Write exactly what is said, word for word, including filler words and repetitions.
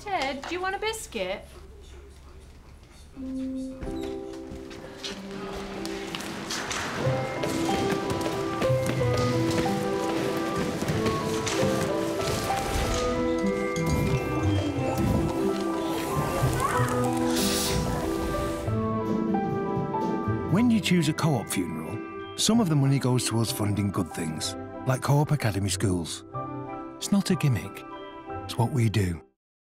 Ted, do you want a biscuit? When you choose a co-op funeral, some of the money goes towards funding good things, like Co-op Academy schools. It's not a gimmick, it's what we do.